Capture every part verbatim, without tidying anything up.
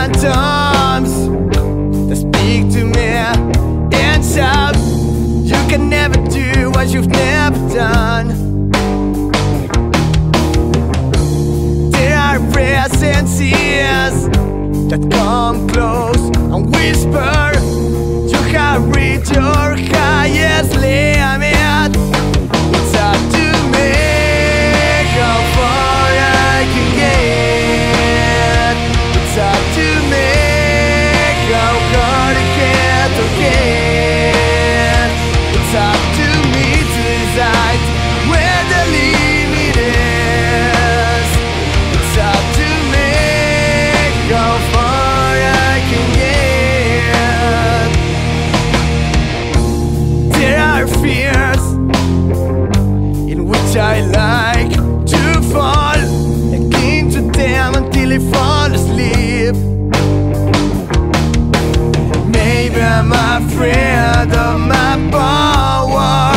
phantoms that speak to me and shout, you can never do what you've never done. There are presences that come close and whisper, you have reached your highest limit. It's up to me how far I can get. It's up to me how hard I can get. It's up to me to decide where the limit is. It's up to me how far I can get. There are fears in which I like to fall, and cling to them until I fall asleep. Maybe I'm afraid of my power.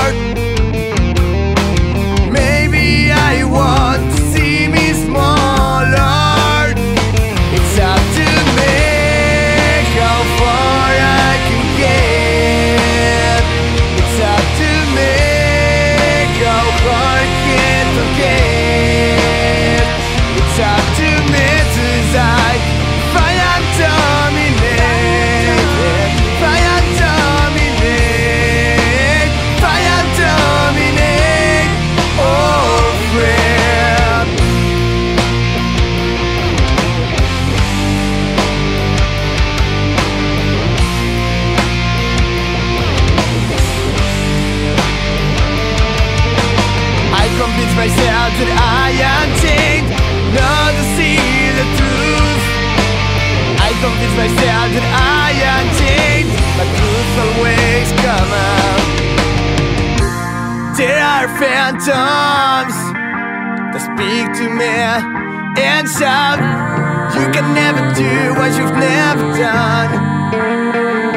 Maybe I want to see me smaller. It's up to me how far I can get. It's up to me how hard can I get. It's up to me to decide if I am dominated, if I am dominated, if I am dominated or afraid. I convince myself that I am chained, not to see the truth. I convince myself that I am chained, but truth always come out. There are phantoms that speak to me and shout, you can never do what you've never done.